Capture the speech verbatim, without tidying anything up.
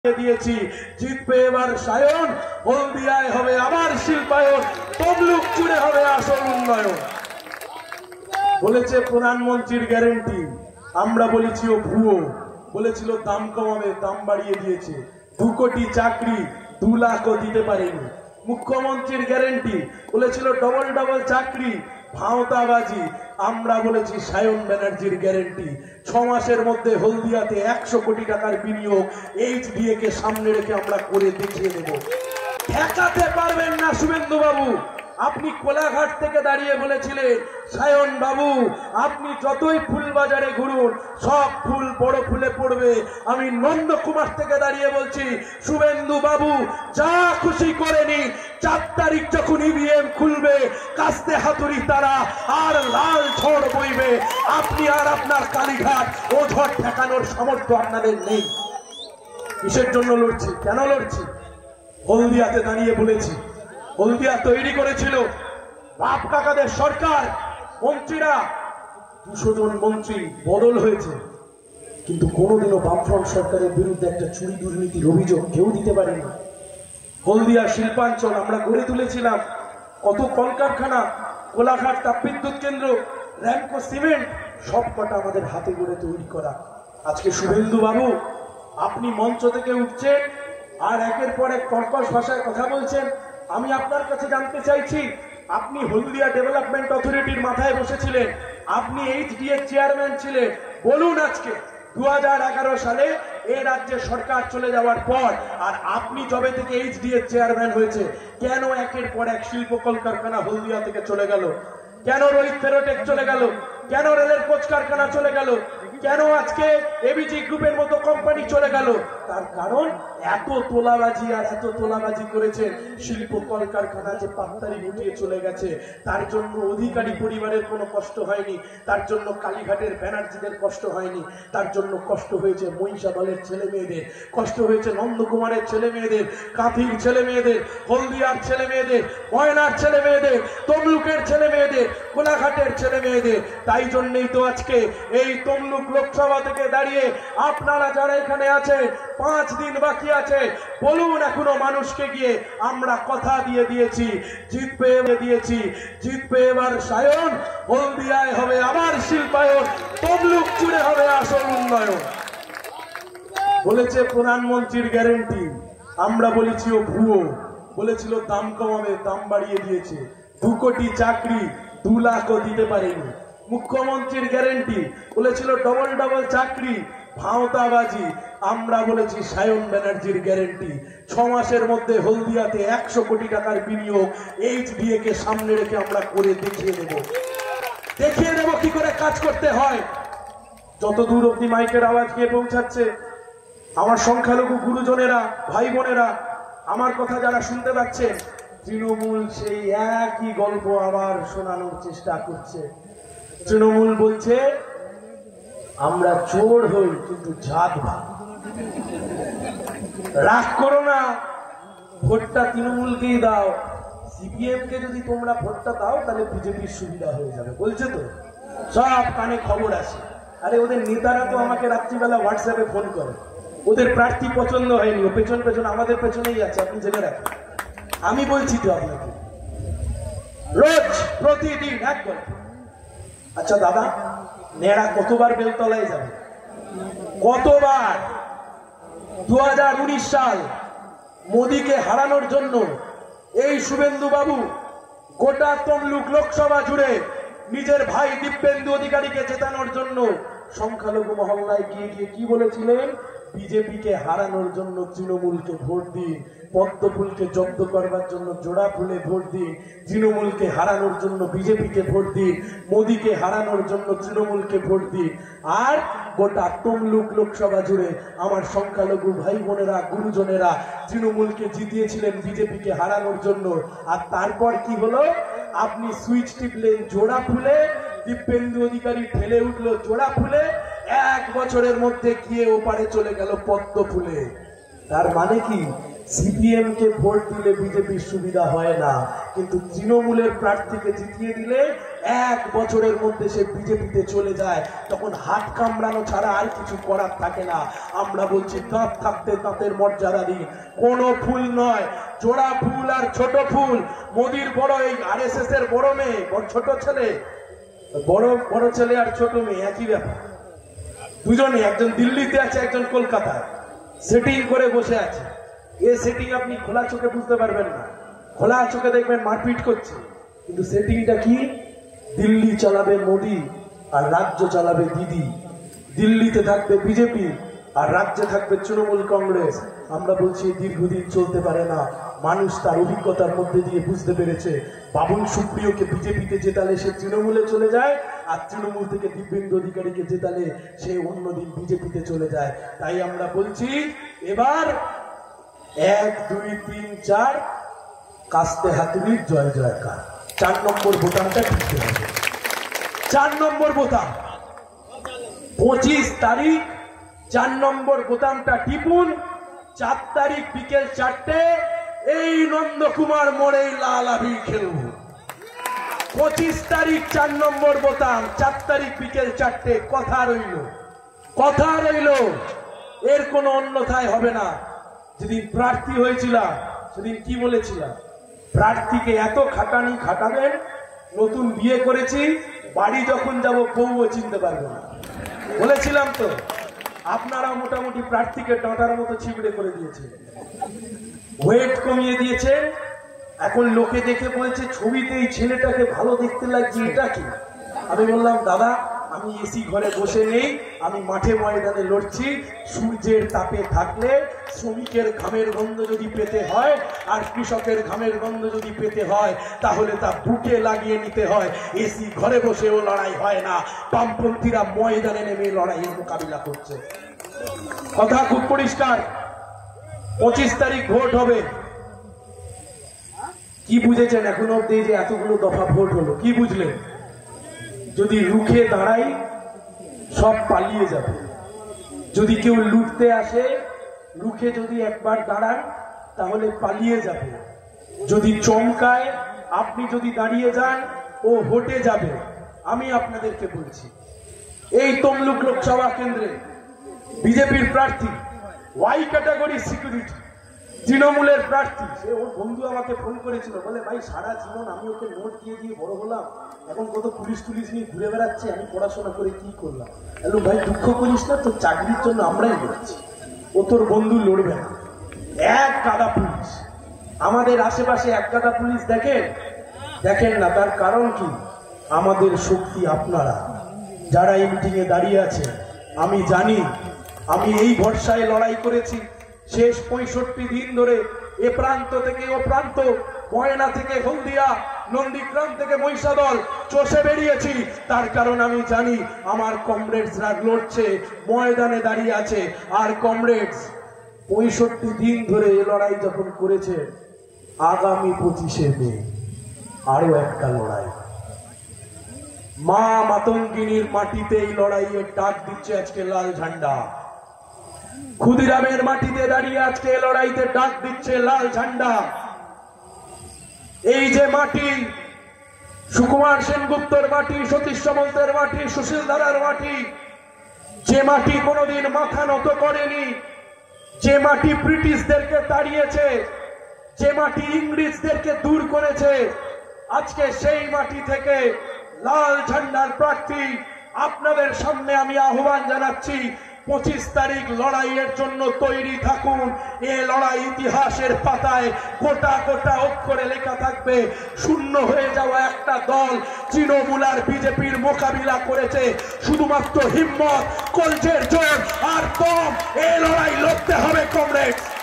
দিয়েছি জিতবে এবার সায়ন, হলদিয়ায় হবে আবার শিল্পায়ন, তমলুক জুড়ে হবে আসল উন্নয়ন। বলেছে প্রধানমন্ত্রীর গ্যারেন্টি, আমরা বলেছি ও ভুয়ো। বলেছিল দাম কমাবে, দাম বাড়িয়ে দিয়েছে। দু কোটি চাকরি দু লাখও দিতে পারেনি। মুখ্যমন্ত্রীর গ্যারেন্টি, বলেছিল ডবল ডবল চাকরি, ভাওতাবাজি। আমরা বলেছি সায়ন ব্যানার্জির গ্যারেন্টি, ছ মাসের মধ্যে হলদিয়াতে একশো কোটি টাকার বিনিয়োগ এইচডিএ কে সামনে রেখে আমরা করে দেখিয়ে দেব। ঠেকাতে পারবেন না শুভেন্দু বাবু। আপনি কোলাঘাট থেকে দাঁড়িয়ে বলেছিলেন সায়ন বাবু আপনি যতই ফুল বাজারে ঘুরুন সব ফুল বড় ফুলে পড়বে। আমি নন্দকুমার থেকে দাঁড়িয়ে বলছি শুভেন্দু বাবু যা খুশি করে নিন, চার তারিখ যখন ইভিএম খুলবে কাস্তে হাতুড়ি তারা আর লাল ঝড় বইবে। আপনি আর আপনার কালীঘাট ও ঝড় ঠেকানোর সামর্থ্য আপনাদের নেই। কিসের জন্য লড়ছি, কেন লড়ছি? হলদিয়াতে দাঁড়িয়ে বলেছি, হলদিয়া তৈরি করেছিল বাপ কাকাদের সরকার, মন্ত্রীরা দুশো জন মন্ত্রী বদল হয়েছে, কিন্তু কোনোদিনও বামফ্রন্ট সরকারের বিরুদ্ধে একটা চুরি দুর্নীতির অভিযোগ কেউ দিতে পারেনি। হলদিয়া শিল্পাঞ্চল আমরা গড়ে তুলেছিলাম, কত কলকারখানা, কোলাঘাট তাপবিদ্যুৎ কেন্দ্র, র্যামকো সিমেন্ট, সব কটা আমাদের হাতে গড়ে তৈরি করা। আজকে শুভেন্দু বাবু আপনি মঞ্চ থেকে উঠছেন আর একের পর এক কর্কশ ভাষায় কথা বলছেন। আমি আপনার কাছে জানতে চাইছি, আপনি হলদিয়া ডেভেলপমেন্ট অথরিটির মাথায় বসেছিলেন, আপনি এইচডিএ চেয়ারম্যান ছিলেন। বলুন আজকে দু হাজার এগারো সালে এ রাজ্যে সরকার চলে যাওয়ার পর আর আপনি যবে থেকে এইচডিএ চেয়ারম্যান হয়েছে, কেন একের পর এক শিল্প কলকারখানা হলদিয়া থেকে চলে গেল? কেন রোহিত ফেরোটেক চলে গেল? কেন রেলের কোচ কারখানা চলে গেল? কেন আজকে এবিজি গ্রুপের মতো কোম্পানি চলে গেল? তার কারণ এত তোলাবাজি আর এত তোলাবাজি করেছে, শিল্প কলকারখানা যে পাত্তারি গুটিয়ে চলে গেছে। তার জন্য অধিকারী পরিবারের কোনো কষ্ট হয়নি, তার জন্য কালীঘাটের ব্যানার্জিদের কষ্ট হয়নি, তার জন্য কষ্ট হয়েছে মহিষাদলের ছেলে মেয়েদের, কষ্ট হয়েছে নন্দকুমারের ছেলে মেয়েদের, কাঁথির ছেলে মেয়েদের, হলদিয়ার ছেলে মেয়েদের, ময়নার ছেলে মেয়েদের, তমলুকের ছেলে মেয়েদের, কোলাঘাটের ছেলে মেয়েদের। তাই জন্যই তো আজকে এই তমলুক লোকসভা থেকে দাঁড়িয়ে আপনারা যারা এখানে আছেন, পাঁচ দিন বাকি আছে, বলুন এখনো মানুষকে গিয়ে আমরা কথা দিয়ে দিয়েছি জিতবে দিয়েছি জিতবে এবার সায়ন, হলদিয়ায় হবে আবার শিল্পায়ন, তমলুক জুড়ে হবে আসল উন্নয়ন। বলেছে প্রধানমন্ত্রীর গ্যারেন্টি, আমরা বলেছি ও ভুয়ো। বলেছিল দাম কমাবে, দাম বাড়িয়ে দিয়েছে। দু কোটি চাকরি দু লাখও দিতে পারেনি। মুখ্যমন্ত্রীর গ্যারেন্টি, বলেছিল ডবল ডবল চাকরি, ভাওতাবাজি। আমরা বলেছি সায়ন ব্যানার্জির গ্যারেন্টি, ছ মাসের মধ্যে হলদিয়াতে একশো কোটি টাকার বিনিয়োগ এইচডিএ কে সামনে রেখে আমরা করে দেখিয়ে দেব। দেখিয়ে দেব কি করে কাজ করতে হয়। যত দূর অব্দি মাইকের আওয়াজ গিয়ে পৌঁছাচ্ছে, আমার সংখ্যালঘু গুরুজনেরা, ভাই বোনেরা, আমার কথা যারা শুনতে পাচ্ছেন, তৃণমূল সেই একই গল্প আবার শোনানোর চেষ্টা করছে। তৃণমূল বলছে আমরা চোর হই কিন্তু জাত ভাগ। রাগ করো না, ভোটটা তৃণমূলকেই দাও। সিপিএম কে যদি তোমরা ভোটটা দাও তাহলে বিজেপির সুবিধা হয়ে যাবে বলছে তো, সব কানে খবর আসে। আরে ওদের নেতারা তো আমাকে রাত্রিবেলা হোয়াটসঅ্যাপে ফোন করে, ওদের প্রার্থী পছন্দ হয়নি, ও পেছন পেছন আমাদের পেছনেই আছে, আপনি জেনে রাখেন। আমি বলছি তো আপনাকে, রোজ প্রতিদিন এক গল্প। আচ্ছা দাদা, নেড়া কতবার বেলতলায় যাবে? কতবার? দু হাজার উনিশ সাল মোদীকে হারানোর জন্য এই শুভেন্দু বাবু গোটা তমলুক লোকসভা জুড়ে নিজের ভাই দিব্যেন্দু অধিকারীকে জেতানোর জন্য সংখ্যালঘু মহল্লায় গিয়ে গিয়ে কি বলেছিলেন? বিজেপিকে হারানোর জন্য তৃণমূলকে ভোট দিন, পদ্মফুলকে জব্দ করবার জন্য জোড়া ফুলে ভোট দিন, তৃণমূলকে হারানোর জন্য বিজেপিকে ভোট দিন, মোদীকে হারানোর জন্য তৃণমূলকে ভোট দিন। আর গোটা তমলুক লোকসভা জুড়ে আমার সংখ্যালঘু ভাই বোনেরা, গুরুজনেরা তৃণমূলকে জিতিয়েছিলেন বিজেপিকে হারানোর জন্য। আর তারপর কি হলো? আপনি সুইচ টিপলেন জোড়া ফুলে, দিব্যেন্দু অধিকারী ঠেলে উঠলো জোড়া ফুলে, এক বছরের মধ্যে গিয়ে ওপারে চলে গেল পদ্ম ফুলে। তার মানে কি? সিপিএম কে ভোট দিলে বিজেপির সুবিধা হয় না, কিন্তু তৃণমূলের প্রার্থীকে জিতিয়ে দিলে এক বছরের মধ্যে সে বিজেপিতে চলে যায়, তখন হাত কামড়ানো ছাড়া আর কিছু করার থাকে না। আমরা বলছি দাঁত থাকতে দাঁতের মর্যাদা দিন, কোনো ফুল নয়, জোড়া ফুল আর ছোট ফুল। মোদির বড় এই আরএসএস এর বড় মেয়ে, ছোট ছেলে, বড় বড় ছেলে আর ছোট মেয়ে একই ব্যাপার, দুজনে, একজন দিল্লিতে আছে একজন কলকাতায়, সেটিং করে বসে আছে। এই সেটিং আপনি খোলা চোখে বুঝতে পারবেন না, খোলা চোখে দেখবেন মারপিট করছে, কিন্তু সেটিংটা কি? দিল্লি চালাবে মোদি আর রাজ্য চালাবে দিদি, দিল্লিতে থাকবে বিজেপি আর রাজ্যে থাকবে তৃণমূল কংগ্রেস। আমরা বলছি দীর্ঘদিন চলতে পারে না। মানুষ তার অভিজ্ঞতার মধ্যে দিয়ে বুঝতে পেরেছে, বাবুল সুপ্রিয়কে বিজেপিতে জেতালে সে তৃণমূলে চলে যায়, আর তৃণমূল থেকে দিব্যেন্দু অধিকারীকে জেতালে সে অন্যদিন বিজেপিতে চলে যায়। তাই আমরা বলছি এবার এক দুই তিন চার কাস্তে হাতুড়ির জয় জয়কার, চার নম্বর বোতামটা টিপতে হবে। চার নম্বর বোতাম পঁচিশ তারিখ চার নম্বর বোতামটা টিপুন। চার তারিখ বিকেল চারটে এই নন্দকুমার মোড়ে লাল আবির খেলব। পঁচিশ তারিখ চার নম্বর বোতাম, চার তারিখ বিকেল চারটে। কথা রইল, কথা রইল, এর কোনো অন্যথায় হবে না। যেদিন প্রার্থী হয়েছিলাম সেদিন কি বলেছিলাম? প্রার্থীকে এত খাটানি খাটাবেন, নতুন বিয়ে করেছি, বাড়ি যখন যাব বউও চিনতে পারবো না, বলেছিলাম তো। আপনারা মোটামুটি প্রার্থীকে ডাঁটার মতো ছিবড়ে করে দিয়েছে, ওয়েট কমিয়ে দিয়েছে। এখন লোকে দেখে বলছে ছবিতে এই ছেলেটাকে ভালো দেখতে লাগছে, এটা কি? আমি বললাম দাদা, আমি এসি ঘরে বসে নেই, আমি মাঠে ময়দানে লড়ছি। সূর্যের তাপে থাকলে শ্রমিকের ঘামের গন্ধ যদি পেতে হয় আর কৃষকের ঘামের গন্ধ যদি পেতে হয়, তাহলে তা বুকে লাগিয়ে নিতে হয়। এসি ঘরে বসেও লড়াই হয় না, বামপন্থীরা ময়দানে নেমে লড়াইয়ের মোকাবিলা করছে। কথা খুব পরিষ্কার। পঁচিশ তারিখ ভোট হবে। কি বুঝেছেন এখনো অব্দি? যে এতগুলো দফা ভোট হলো, কি বুঝলেন? যদি রুখে দাঁড়াই সব পালিয়ে যাবে। যদি কেউ লুটতে আসে, রুখে যদি একবার দাঁড়ান তাহলে পালিয়ে যাবে। যদি চমকায়, আপনি যদি দাঁড়িয়ে যান, ও হটে যাবে। আমি আপনাদেরকে বলছি, এই তমলুক লোকসভা কেন্দ্রে বিজেপির প্রার্থী, ওয়াই ক্যাটাগরি সিকিউরিটি, তৃণমূলের প্রার্থী। সে ওর বন্ধু আমাকে ফোন করেছিল, বলে ভাই সারা জীবন আমি ওকে নোট দিয়ে দিয়ে বড় হলাম, এখন কত পুলিশ টুলিশ নিয়ে ঘুরে বেড়াচ্ছে, আমি পড়াশোনা করে কি করলাম? বললো ভাই দুঃখ করিস না, তোর চাকরির জন্য আমরাই লড়ছি, ও তোর বন্ধু লড়বে না। এক গাদা পুলিশ, আমাদের আশেপাশে এক গাদা পুলিশ দেখেন দেখেন না। তার কারণ কি? আমাদের শক্তি আপনারা যারা এই মিটিংয়ে দাঁড়িয়ে আছে। আমি জানি, আমি এই ভরসায় লড়াই করেছি শেষ পঁয়ষট্টি দিন ধরে, এ প্রান্ত থেকে ও প্রান্ত, ময়না থেকে হলদিয়া, নন্দীগ্রাম থেকে মহিষাদল চষে বেরিয়েছি। তার কারণ আমি জানি আমার কমরেডসরা লড়ছে, ময়দানে দাঁড়িয়ে আছে। আর কমরেডস পঁয়ষট্টি দিন ধরে এ লড়াই যখন করেছে, আগামী পঁচিশে মে আরো একটা লড়াই, মা মাতঙ্গিনীর মাটিতে এই লড়াইয়ের ডাক দিচ্ছে আজকে লাল ঝান্ডা। ক্ষুদিরামের মাটিতে দাঁড়িয়ে আজকে লড়াইতে ডাক দিচ্ছে লাল ঝান্ডা। এই যে মাটি, সুকুমার সেনগুপ্তর মাটি, সতীশ সামন্তের মাটি, সুশীল ধারার মাটি, যে মাটি কোনোদিন মাথা নত করেনি, যে মাটি ব্রিটিশদেরকে তাড়িয়েছে, যে মাটি ইংরেজদেরকে দূর করেছে, আজকে সেই মাটি থেকে লাল ঝান্ডার প্রার্থী আপনাদের সামনে আমি আহ্বান জানাচ্ছি, পঁচিশ তারিখ লড়াইয়ের জন্য তৈরি থাকুন। এ লড়াই ইতিহাসের পাতায় গোটা গোটা অক্ষরে লেখা থাকবে। শূন্য হয়ে যাওয়া একটা দল তৃণমূল আর বিজেপির মোকাবিলা করেছে শুধুমাত্র হিম্মত, কলজের জোর আর দম। এ লড়াই লড়তে হবে কমরেড।